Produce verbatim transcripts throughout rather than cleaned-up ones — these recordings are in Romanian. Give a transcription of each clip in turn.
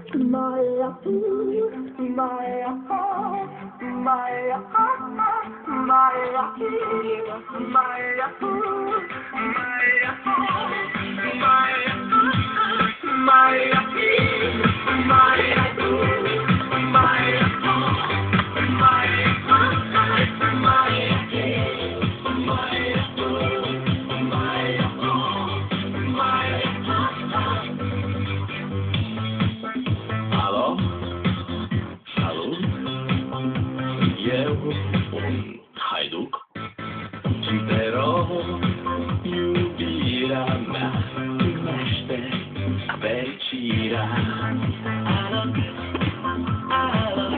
Maya, Maya, Maya, Maya, Alo? Salut? Eu, un haiduc, și te rog, iubirea mea, primește fericirea. Alo, alo,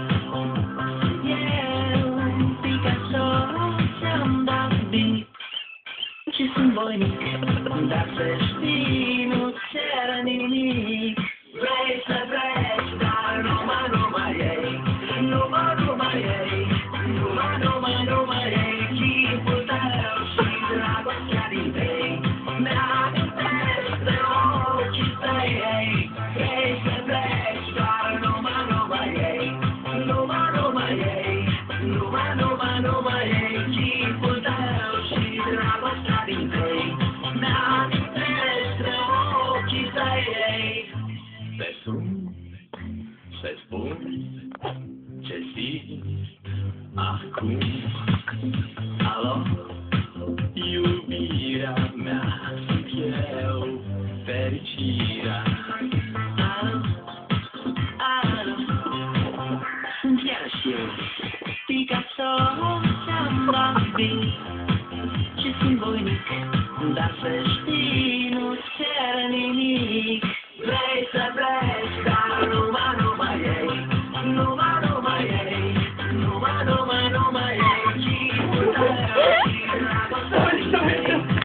eu, Picasso, ți-am dat beat și sunt voinic, dar să știi, nu cer nimic. Vrei să vrei, dar numai, numai ei, numai, numai ei, numai, numai, numai ei, chipul tău și dragostea din tei, mi-amintești de ochii tăi, ei. Vrei să vrei, dar numai, numai ei, numai, numai ei, numai, numai, numai ei, chipul tău și dragostea din tei, mi-amintești de ochii tăi, ei. Te sun, să spun ce simt acum. Alo, iubirea mea, sunt eu, fericirea. Alo, alo, sunt iarăși eu, Picasso, ți-am dat beat și sunt voinic, dar să știi, nu cer nimic. Vrei să vrei,